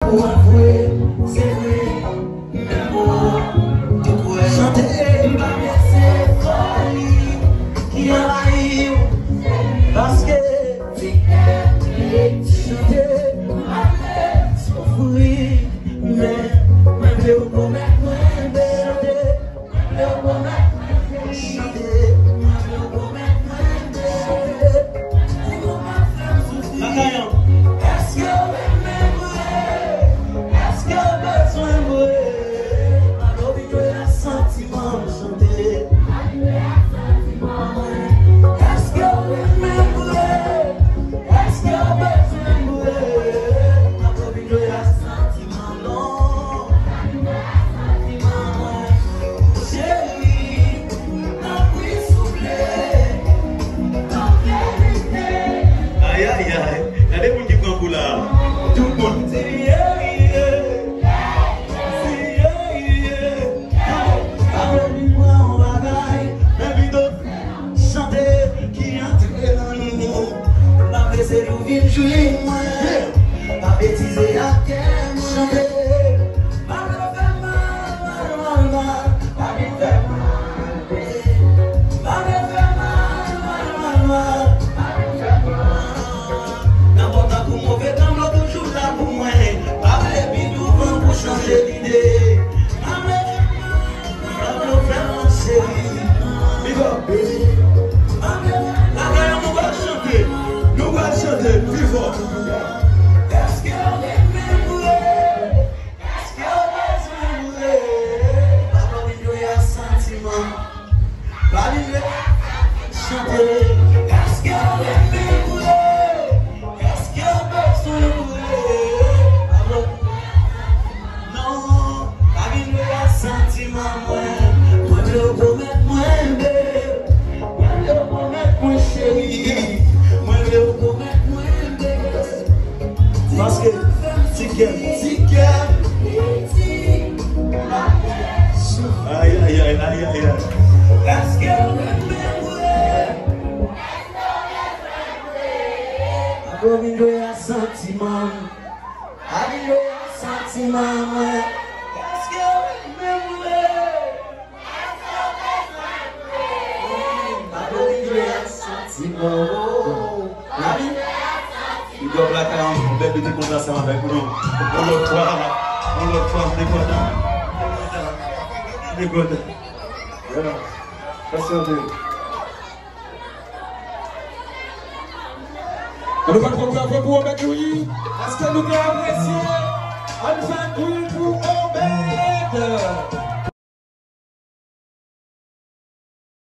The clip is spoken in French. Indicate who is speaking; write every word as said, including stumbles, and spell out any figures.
Speaker 1: Ou avouer, c'est vrai, même moi, tout pour chanter, ma c'est folie qui envahit. Parce que chanter, c'est fruit, mais même le bon mec, même chanter, le bon mec, chanter, le bon mec, chanter. Est-ce que même est-ce que besoin de alors il y a un sentiment de chanter. Est-ce que même est-ce que besoin de alors il y a un sentiment non. Chérie, t'as pris souffler, t'as vérité. Aïe aïe aïe. Allez, vous dites qu'on là. Tout le monde dit yeah, yeah. C'est yeah, yeah. Parlez-moi en bagaille. Mais vite, chanter qui entre dans nous. Ma baisse nous vient jouer moi. Ma bêtise à quel chanter. Ma me fait mal, mal, mal, mal. Ma me fait mal. Ma me fait mal, mal, mal, mal. N'importe où mauvais temps, l'autre toujours là pour moi. Pas les bidous pour changer l'idée. Ma mère, ma mère, ma chérie. Big up, baby. Ma mère, la gagne, nous allons chanter. Nous allons chanter, plus fort. Est-ce que on est même vrai? Est-ce qu'on est même vrai? Pas besoin de sentiment. Pas besoin de chanter. Est-ce qu'on est même vrai? Non, pas besoin de sentiment. Moi, je veux promettre, moi, bébé. Moi, je veux promettre, moi, chérie. Moi, je veux promettre, moi, bébé. Parce que, si qu'elle, si qu'elle, aïe, aïe, aïe, aïe, aïe. Est-ce qu'on est même vrai? Pas besoin de sentiment. Pas besoin de sentiment. Est-ce qu'on est même vrai? Pas besoin de sentiment. Il doit la faire un bébé de conversation avec nous. On le croit, on le croit, on le croit. On le croit. Voilà. Merci.
Speaker 2: Nous allons faire pour Obed. Parce que nous avons apprécié. On va pour Obed.